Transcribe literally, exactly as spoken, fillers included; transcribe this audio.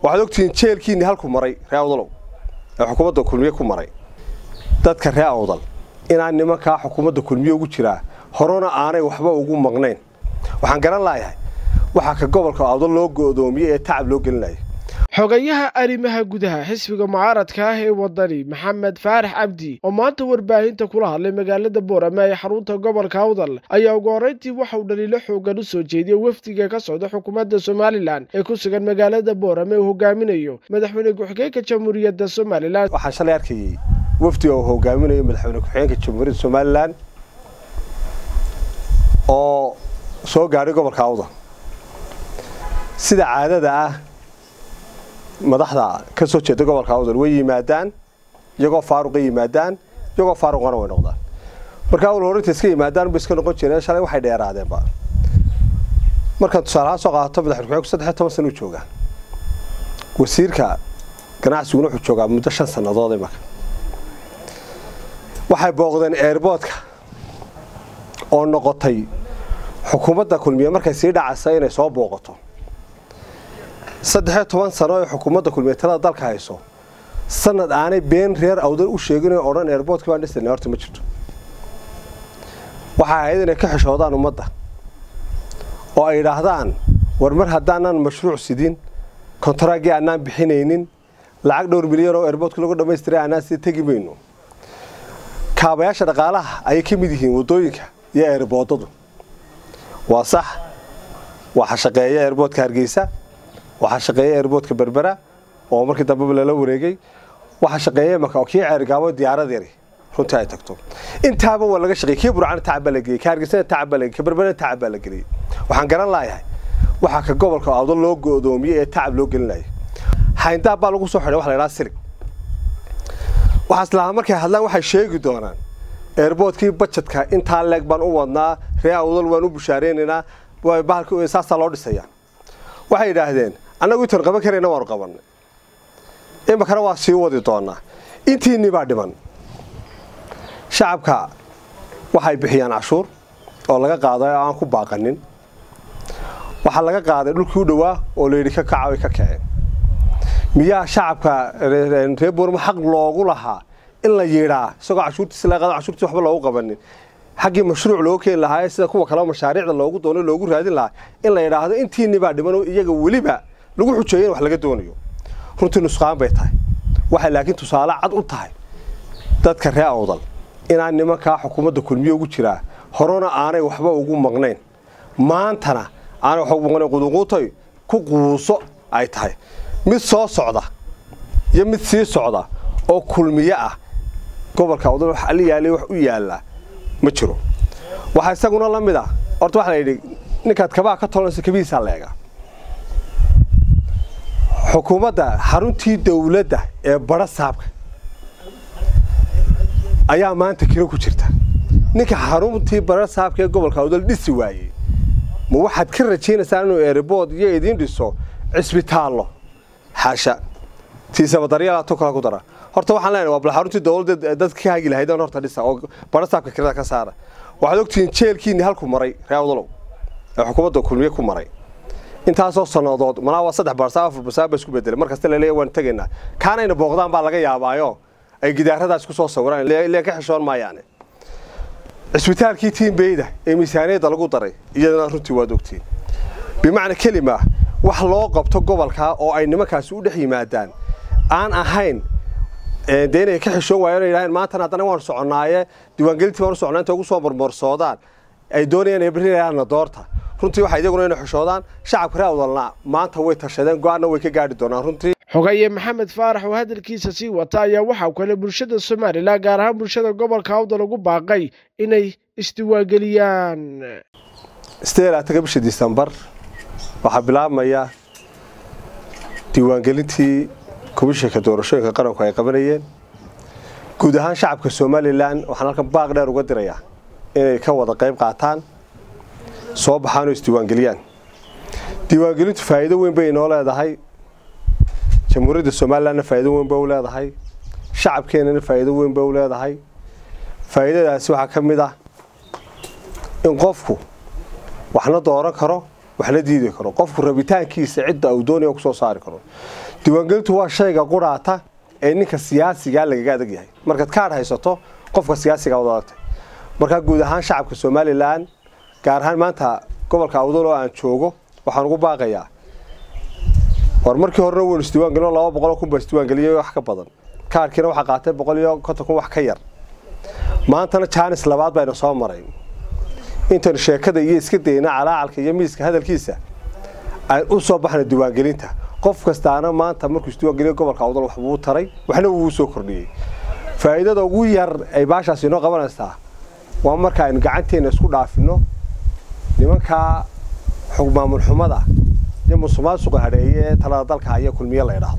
waxaad ogtiin jeelkiini halku maray reewdalow ee xukuumadda kulmiye ku maray dadka reewdal inaan nimanka xukuumadda kulmiye ugu jiraa horona aanay waxba ugu maqnayn waxaan garan laayahay waxa ka gobolka awdal loo go'doomiyay ee tacab loo gelinayo xogayaha arrimaha gudaha xisbiga mucaaradka ah ee wadani maxamed faarax cabdi oo maanta warbaahinta kula hadlay magaalada Boorama ee xarunta gobolka Awdal ayaa ugu horeyntii waxa uu dhaliilo xoogan u soo jeediyay wafdiga ka socda xukuumadda Soomaaliland ee ku sugan magaalada Boorama oo hogaaminayo madaxweyne ku-xigeenka Jamhuuriyadda Soomaaliland waxa shalay arkay wafdi oo hogaaminayo madaxweyne ku-xigeenka Jamhuuriyadda Soomaaliland oo soo gaaray gobolka Awdal sida caadada ah madaxda ka soo jeeda gobolka Awdal way yimaadaan iyagoo faaruq yimaadaan iyagoo faaruqana way noqdaan marka uu horinta iska yimaadaan bas ka noqon jireen shalay waxay dheeraadeen ba marka tusaalaha soo qaato madaxweyne ku saddex iyo toban sano jooga wasiirka ganacsigu wuxuu joogaa muddo shan sanadood ee marka waxay booqdeen airportka oo noqotay xukuumadda kulmiye markay sii dhacaysa inay soo booqato saddex iyo toban sano ee xukuumadda kulmiye talada dalka hayso sanad aanay been reer Awdal u sheegin oo oran airportka baan dhisnay horta ma jirto waxa ay inay ka xishoodaan ummadda oo ay yiraahdaan war mar haddaanan mashruuc sidin kontraagi aanan bixinaynin lacag dhowr milyan oo airportka lagu dhameystiray aanan si tagi mayno kaabayaasha dhaqaalaha ay ka mid yihiin wadooyinka iyo airportadu waa sax waxa shaqeeya airportka Hargeysa waxa shaqeeya airportka Berbera oo markii dambe la wareegay waxa shaqeeya marka oo kii ceergaabo diyaarad yari runtii ay tagto intaaba waa laga shaqeeyay burcaan tacab la geeyay Hargeysa tacab la geeyay Berbera tacab la geeyay waxaan garan laayahay waxa ka gobolka Awdal loo go'doomiyay ee tacab loo gelinayo haynta baa lagu soo xiray wax la yiraahdo silig waxa islaam markay hadlaan waxay sheegi doonaan airportkii budgetka inta leeg baan u wadnaa reer Awdal waan u bushaareynaa way bahalka saasa loo dhisayaa waxay yiraahdeen anagu inta qaban kareyna war qabanay ee makara waa sii wadi doonaa intii niba dhiman shacabka waxay bixiyaan cashuur oo laga qaaday aan ku baaqanin waxa laga qaaday dhulkii u dhawaa oo leeyri ka kacay ka kacay miyaa shacabka reer Boorama xaq loogu lahaa in la yeeraa isagoo cashuurtiisa la qaado cashuurtiisa waxba loogu qabanin xaqi mashruuc loo keen lahaa sida kuwa kale mashaariicda loogu doono loogu raadin lahaa in la yiraahdo intii niba dhiman oo iyaga waliba lagu xujeeyay wax laga doonayo runtii nusqaan bay tahay waxa laakiin tusaale cad u tahay dadka reer Awdal inaan nimanka xukuumadda kulmiye ugu jiraa horona aanay waxba ugu maqnayn maantana aanay wax ugu maqnayn quduqutay ku quuso ay tahay mid soo socda iyo mid sii socda oo kulmiye ah gobolka Awdal wax aliyaalay wax u yaala ma jiro waxa isaguna la mid ah horta waxa la yiri ninkaad kabaa ka tolanaysa kabiisa leega xukuumadda xaruntii dawladda ee bara saabka ayaa maanta kiro ku jirta ninka xaruntii bara saabka ee gobolka Awdal dhisi waayay ma waxaad ka rajeynaysaa inuu airport iyo idin dhiso cisbitaallo xaasha tiisaba daryeela to kala ku dara horta waxaan leenahay waa bal xaruntii dawladda dadka ka hagi lahayd horta dhisa oo bara saabka kirada ka saara waxaad ogtiin jeelkiini halku maray reewdalow ee xukuumadda kulmiye ku maray intaasoo sanadood mana waa saddex barsaaf afar barsaaf isku bedelay markasta la leeyahay waan tageynaa kaanayna booqdaan baa laga yaabaayo ay gidaaradaas ku soo sawiraan ilaa ka xishoon maayaan cisbitaalkii tiimbeeyda ee miisaaniyada lagu daray iyadana runtii waa ogtiin bimaana kelima wax loo qabto gobolka oo ay nimankaas u dhex yimaadaan aan ahayn ee deynay ka xishoon waayeen ilaahay maanta haddana waan soconaaye diiwaangelintii waan soconaanta ugu soo marmarsoodaan ay doonayaan inay bariyaana doorta runtii waxa iyaguna inay xishoodaan shacabka reer Awdalna maanta way tashadeen go'aana way ka gaari doonaan runtii xogaye maxamed faarax oo hadalkiisa sii wata ayaa waxa kale bulshada Soomaaliland gaar ahaan bulshada gobolka Awdal ugu baaqay inay isdiiwaangeliyaan isteelaadka bisha December waxa bilaabmaya diiwaangelintii komishanka doorashooyinka qaranku ay qabanayeen guud ahaan shacabka Soomaaliland waxaan halkan baaq dheer uga dirayaa inay ka wada qayb qaataan soo baxaan oo isdiiwaangeliyaan diiwaangelintu faa'iido weyn bay inoo leedahay jamhuuriyadda Soomaaliland faa'iido weyn bay u leedahay shacabkeena faa'iido weyn bay u leedahay faa'iidadaasi waxa ka mid ah in qofku waxna dooran karo wax la diidi karo qofku rabitaankiisa cidda uu doonayo ku soo saari karo diiwaangelintu waa shayga quraata ee ninka siyaasiga laga adag yahay markaad ka haysato qofka siyaasiga wada adagtay marka guud ahaan shacabka Soomaaliland gaar ahaan maanta gobolka Awdal oo aan joogo waxaan ugu baaqayaa war markii hore uu isdiiwaangelin laba boqol kun baa isdiiwaangeliyay wax ka badan kaarkiina waxa qaatay boqol iyo konton kun wax ka yar maantana chance labaad bayna soo maray inta sheekada iyo iska deena calaacalka iyo miiska hadalkiisa ay u soo baxna diiwaangelinta qof kastaana maanta markuu isdiiwaangeliyo gobolka Awdal wax buu taray waxna uu soo kordhiyay faa'iidada ugu yar ay baashaas inoo qabanaysaa waa marka aynu gacanteena isku dhaafino nimanka xog maamul xumada iyo musuqmaasuqa hareeyay talada dalka ayaa kulmiye la yiraahdo